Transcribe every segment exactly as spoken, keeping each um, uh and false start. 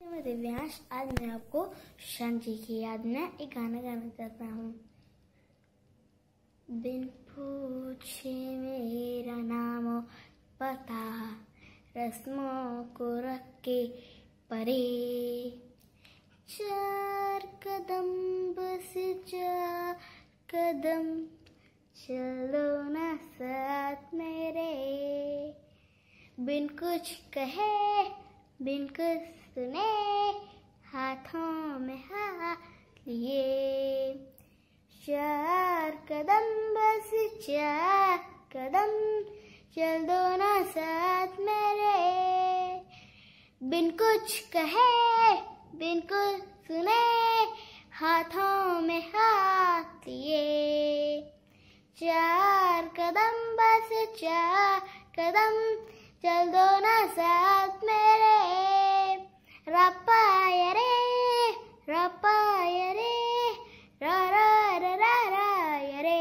मैं दिव्यांश। आज मैं आपको सुशांत जी की याद में एक गाना गाना चाहता हूँ। बिन पूछे मेरा नाम पता, रस्मों को रख के परे, चार कदम बस चार कदम चलो ना साथ मेरे। बिन कुछ कहे बिन कुछ सुने, हाथों में हाथ लिए, चार कदम बस चार कदम चल दो ना साथ मेरे। बिन कुछ कहे बिन कुछ सुने, हाथों में हाथ लिए, चार कदम बस चार कदम चल दो ना साथ मेरे। रपाया रे रपाया रे रा रा रा रा रा रे,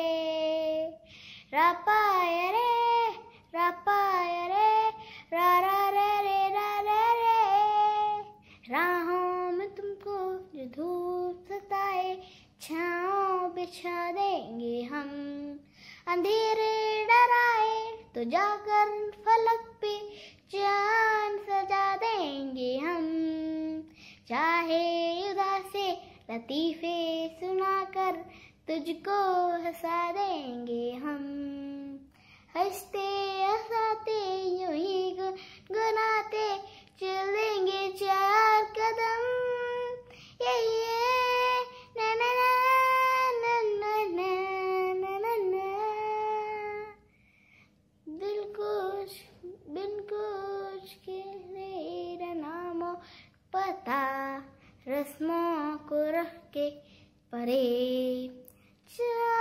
रपाया रे रपाया रे रा रा रे रे रा रे रे। राहों में तुमको जो धूप सताए, छाँव बिछा देंगे हम। अंधेरे डराए तो जाकर फलक पे चांद सजा देंगे हम। चाहे उदासे लतीफे सुनाकर तुझको हंसा देंगे हम। हंसते हंसाते यूं ही गुनगुनाते चलेंगे चार कदम। यही है ना ना ना ना ना ना ना ना। दिल कुछ बिन कुछ के मेरा नाम पता, रस्मों को रख के परे।